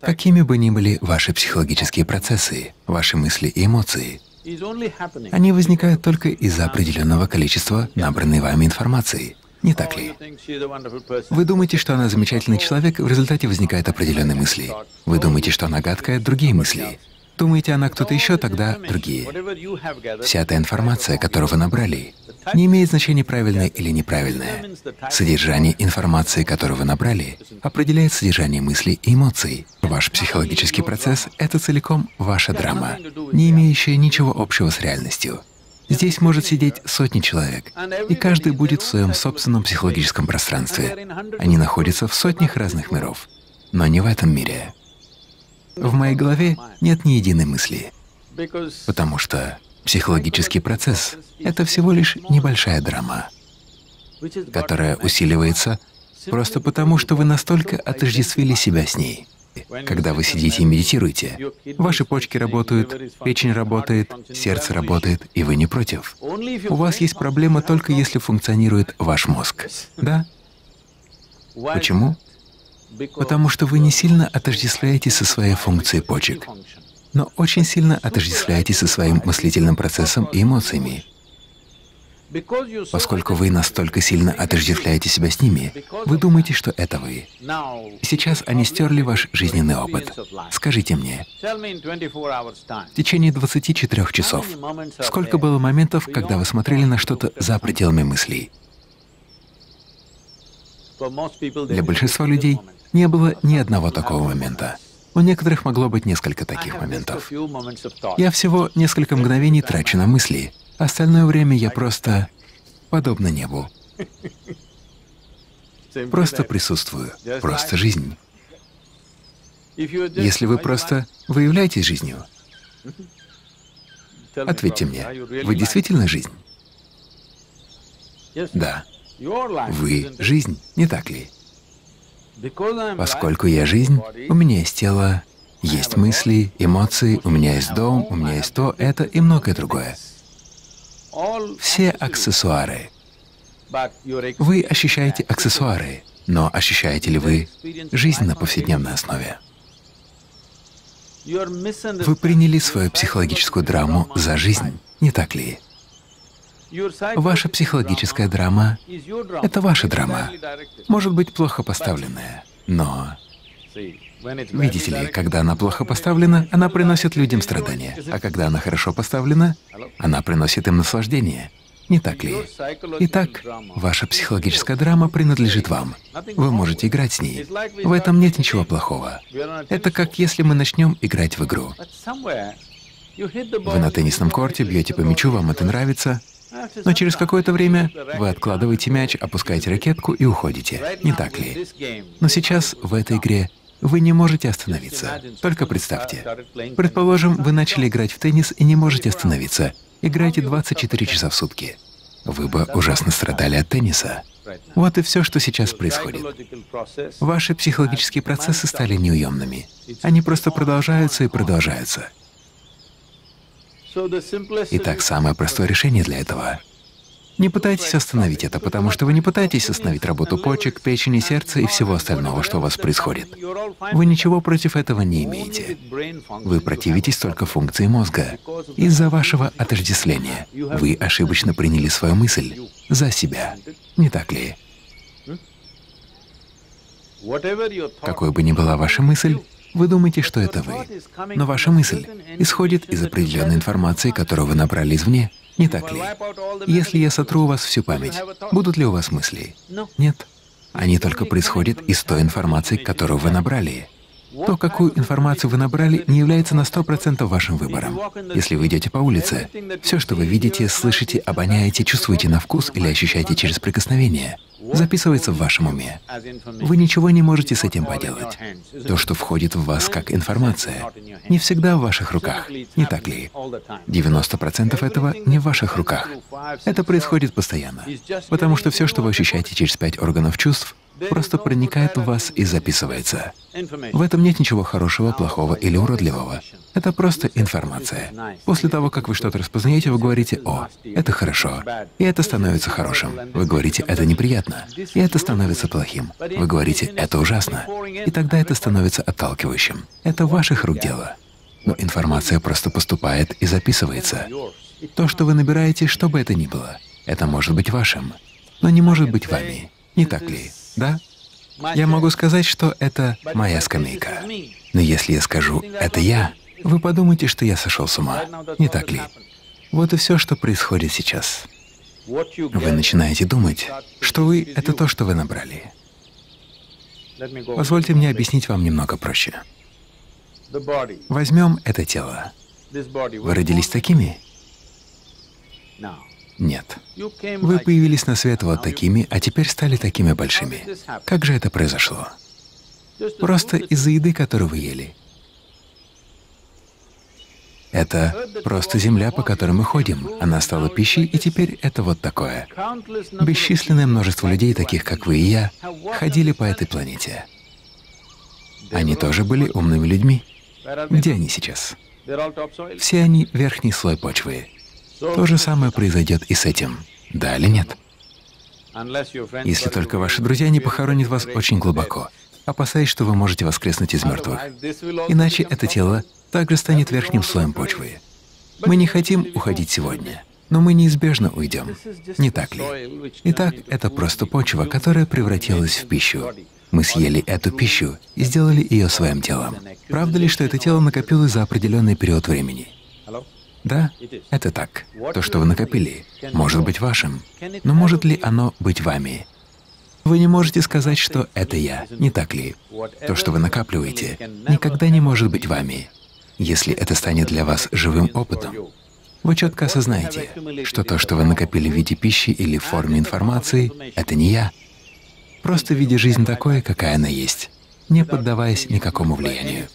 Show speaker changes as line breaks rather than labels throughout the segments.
Какими бы ни были ваши психологические процессы, ваши мысли и эмоции, они возникают только из-за определенного количества набранной вами информации. Не так ли? Вы думаете, что она замечательный человек, в результате возникают определенные мысли. Вы думаете, что она гадкая, другие мысли. Думаете, она кто-то еще, тогда другие. Вся та информация, которую вы набрали, не имеет значения, правильная или неправильная. Содержание информации, которую вы набрали, определяет содержание мыслей и эмоций. Ваш психологический процесс — это целиком ваша драма, не имеющая ничего общего с реальностью. Здесь может сидеть сотни человек, и каждый будет в своем собственном психологическом пространстве. Они находятся в сотнях разных миров, но не в этом мире. В моей голове нет ни единой мысли, потому что психологический процесс — это всего лишь небольшая драма, которая усиливается просто потому, что вы настолько отождествили себя с ней. Когда вы сидите и медитируете, ваши почки работают, печень работает, сердце работает, и вы не против. У вас есть проблема только если функционирует ваш мозг. Да? Почему? Потому что вы не сильно отождествляетесь со своей функцией почек, но очень сильно отождествляетесь со своим мыслительным процессом и эмоциями. Поскольку вы настолько сильно отождествляете себя с ними, вы думаете, что это вы. Сейчас они стерли ваш жизненный опыт. Скажите мне, в течение 24 часов, сколько было моментов, когда вы смотрели на что-то за пределами мыслей? Для большинства людей не было ни одного такого момента. У некоторых могло быть несколько таких моментов. Я всего несколько мгновений трачу на мысли, остальное время я просто подобно небу. Просто присутствую, просто жизнь. Если вы просто являетесь жизнью, ответьте мне, вы действительно жизнь? Да. Вы — жизнь, не так ли? Поскольку я жизнь, у меня есть тело, есть мысли, эмоции, у меня есть дом, у меня есть то, это и многое другое. Все аксессуары. Вы ощущаете аксессуары, но ощущаете ли вы жизнь на повседневной основе? Вы приняли свою психологическую драму за жизнь, не так ли? Ваша психологическая драма — это ваша драма. Может быть, плохо поставленная, но… Видите ли, когда она плохо поставлена, она приносит людям страдания, а когда она хорошо поставлена, она приносит им наслаждение. Не так ли? Итак, ваша психологическая драма принадлежит вам. Вы можете играть с ней. В этом нет ничего плохого. Это как если мы начнем играть в игру. Вы на теннисном корте бьете по мячу, вам это нравится, но через какое-то время вы откладываете мяч, опускаете ракетку и уходите. Не так ли? Но сейчас в этой игре вы не можете остановиться. Только представьте. Предположим, вы начали играть в теннис и не можете остановиться. Играете 24 часа в сутки. Вы бы ужасно страдали от тенниса. Вот и все, что сейчас происходит. Ваши психологические процессы стали неуемными. Они просто продолжаются и продолжаются. Итак, самое простое решение для этого — не пытайтесь остановить это, потому что вы не пытаетесь остановить работу почек, печени, сердца и всего остального, что у вас происходит. Вы ничего против этого не имеете. Вы противитесь только функции мозга. Из-за вашего отождествления вы ошибочно приняли свою мысль за себя. Не так ли? Какой бы ни была ваша мысль, вы думаете, что это вы. Но ваша мысль исходит из определенной информации, которую вы набрали извне. Не так ли? Если я сотру у вас всю память, будут ли у вас мысли? Нет. Они только происходят из той информации, которую вы набрали. То, какую информацию вы набрали, не является на 100% вашим выбором. Если вы идете по улице, все, что вы видите, слышите, обоняете, чувствуете на вкус или ощущаете через прикосновение, записывается в вашем уме. Вы ничего не можете с этим поделать. То, что входит в вас как информация, не всегда в ваших руках, не так ли? 90% этого не в ваших руках. Это происходит постоянно, потому что все, что вы ощущаете через 5 органов чувств, просто проникает в вас и записывается. В этом нет ничего хорошего, плохого или уродливого. Это просто информация. После того, как вы что-то распознаете, вы говорите: «О, это хорошо», и это становится хорошим. Вы говорите: «Это неприятно», и это становится плохим. Вы говорите: «Это ужасно», и тогда это становится отталкивающим. Это ваших рук дело. Но информация просто поступает и записывается. То, что вы набираете, что бы это ни было, это может быть вашим, но не может быть вами. Не так ли? Да? Я могу сказать, что это моя скамейка. Но если я скажу «это я», вы подумаете, что я сошел с ума. Не так ли? Вот и все, что происходит сейчас. Вы начинаете думать, что вы — это то, что вы набрали. Позвольте мне объяснить вам немного проще. Возьмем это тело. Вы родились такими? Нет. Вы появились на свет вот такими, а теперь стали такими большими. Как же это произошло? Просто из-за еды, которую вы ели. Это просто земля, по которой мы ходим. Она стала пищей, и теперь это вот такое. Бесчисленное множество людей, таких как вы и я, ходили по этой планете. Они тоже были умными людьми. Где они сейчас? Все они — верхний слой почвы. То же самое произойдет и с этим. Да или нет? Если только ваши друзья не похоронят вас очень глубоко, опасаясь, что вы можете воскреснуть из мертвых. Иначе это тело также станет верхним слоем почвы. Мы не хотим уходить сегодня, но мы неизбежно уйдем. Не так ли? Итак, это просто почва, которая превратилась в пищу. Мы съели эту пищу и сделали ее своим телом. Правда ли, что это тело накопилось за определенный период времени? Да, это так. То, что вы накопили, может быть вашим, но может ли оно быть вами? Вы не можете сказать, что это я, не так ли? То, что вы накапливаете, никогда не может быть вами. Если это станет для вас живым опытом, вы четко осознаете, что то, что вы накопили в виде пищи или в форме информации, это не я. Просто видя жизнь такой, какая она есть, не поддаваясь никакому влиянию,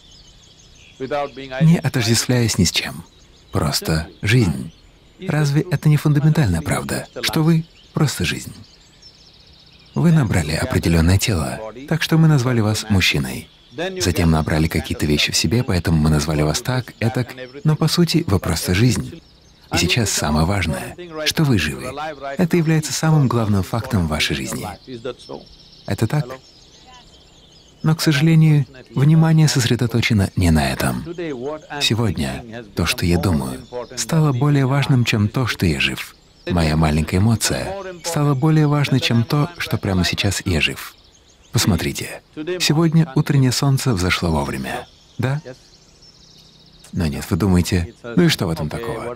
не отождествляясь ни с чем. Просто жизнь. Разве это не фундаментальная правда, что вы — просто жизнь? Вы набрали определенное тело, так что мы назвали вас мужчиной. Затем набрали какие-то вещи в себе, поэтому мы назвали вас так, этак, но по сути вы просто жизнь. И сейчас самое важное, что вы живы. Это является самым главным фактом в вашей жизни. Это так? Но, к сожалению, внимание сосредоточено не на этом. Сегодня то, что я думаю, стало более важным, чем то, что я жив. Моя маленькая эмоция стала более важной, чем то, что прямо сейчас я жив. Посмотрите, сегодня утреннее солнце взошло вовремя, да? Но нет, вы думаете, ну и что в этом такого?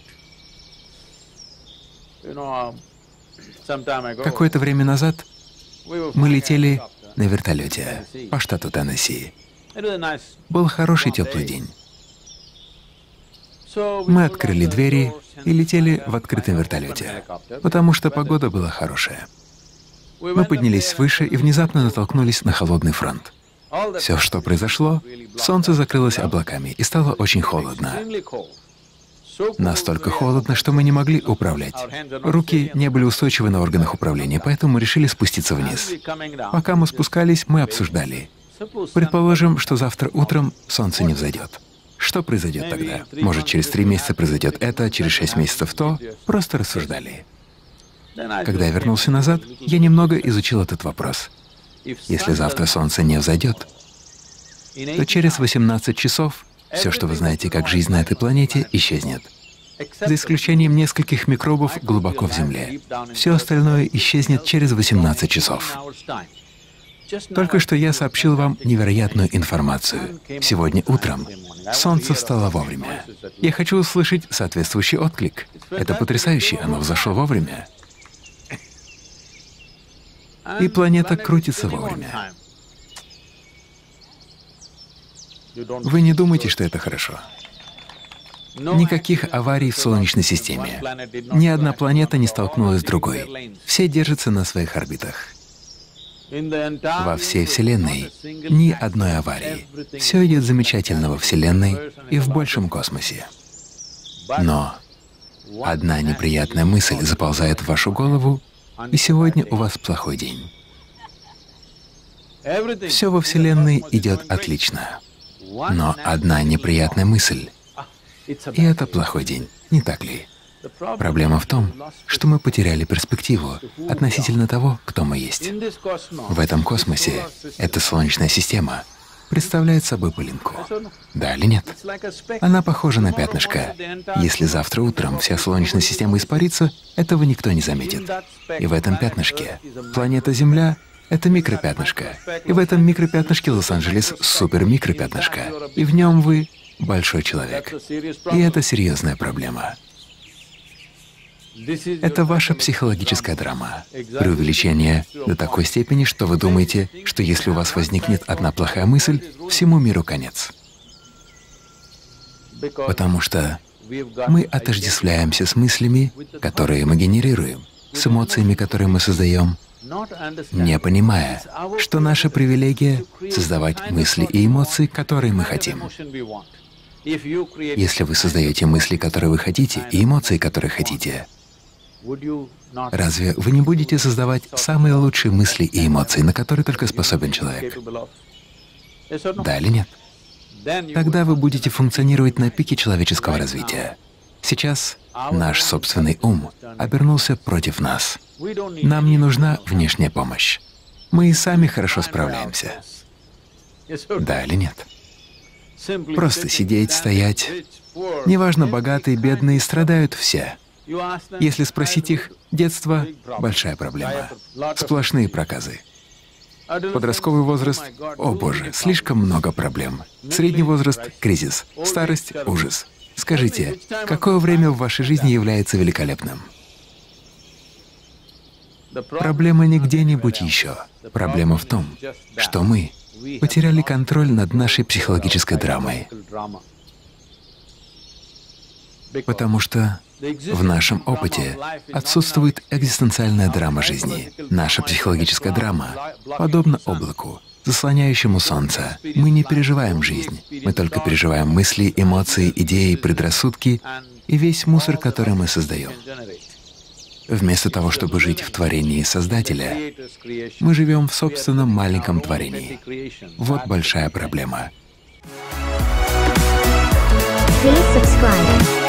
Какое-то время назад мы летели на вертолете по штату Теннесси. Был хороший теплый день. Мы открыли двери и летели в открытом вертолете, потому что погода была хорошая. Мы поднялись выше и внезапно натолкнулись на холодный фронт. Все, что произошло, солнце закрылось облаками и стало очень холодно. Настолько холодно, что мы не могли управлять. Руки не были устойчивы на органах управления, поэтому мы решили спуститься вниз. Пока мы спускались, мы обсуждали. Предположим, что завтра утром солнце не взойдет. Что произойдет тогда? Может, через 3 месяца произойдет это, через 6 месяцев то? Просто рассуждали. Когда я вернулся назад, я немного изучил этот вопрос. Если завтра солнце не взойдет, то через 18 часов все, что вы знаете как жизнь на этой планете, исчезнет. За исключением нескольких микробов глубоко в земле. Все остальное исчезнет через 18 часов. Только что я сообщил вам невероятную информацию. Сегодня утром солнце встало вовремя. Я хочу услышать соответствующий отклик. Это потрясающе, оно взошло вовремя. И планета крутится вовремя. Вы не думаете, что это хорошо? Никаких аварий в Солнечной системе. Ни одна планета не столкнулась с другой. Все держатся на своих орбитах. Во всей Вселенной ни одной аварии. Все идет замечательно во Вселенной и в большем космосе. Но одна неприятная мысль заползает в вашу голову, и сегодня у вас плохой день. Все во Вселенной идет отлично. Но одна неприятная мысль, и это плохой день, не так ли? Проблема в том, что мы потеряли перспективу относительно того, кто мы есть. В этом космосе эта Солнечная система представляет собой пылинку. Да или нет? Она похожа на пятнышко. Если завтра утром вся Солнечная система испарится, этого никто не заметит. И в этом пятнышке планета Земля — это микропятнышко. И в этом микропятнышке Лос-Анджелес — супермикропятнышко. И в нем вы — большой человек. И это серьезная проблема. Это ваша психологическая драма. Преувеличение до такой степени, что вы думаете, что если у вас возникнет одна плохая мысль, всему миру конец. Потому что мы отождествляемся с мыслями, которые мы генерируем, с эмоциями, которые мы создаем, не понимая, что наша привилегия — создавать мысли и эмоции, которые мы хотим. Если вы создаете мысли, которые вы хотите, и эмоции, которые хотите, разве вы не будете создавать самые лучшие мысли и эмоции, на которые только способен человек? Да или нет? Тогда вы будете функционировать на пике человеческого развития. Сейчас наш собственный ум обернулся против нас. Нам не нужна внешняя помощь. Мы и сами хорошо справляемся. Да или нет? Просто сидеть, стоять. Неважно, богатые, бедные, страдают все. Если спросить их, детство — большая проблема. Сплошные проказы. Подростковый возраст — о боже, слишком много проблем. Средний возраст — кризис. Старость — ужас. Скажите, какое время в вашей жизни является великолепным? Проблема не где-нибудь еще. Проблема в том, что мы потеряли контроль над нашей психологической драмой. Потому что в нашем опыте отсутствует экзистенциальная драма жизни. Наша психологическая драма подобна облаку, заслоняющему солнце. Мы не переживаем жизнь, мы только переживаем мысли, эмоции, идеи, предрассудки и весь мусор, который мы создаем. Вместо того, чтобы жить в творении Создателя, мы живем в собственном маленьком творении. Вот большая проблема.
Please subscribe.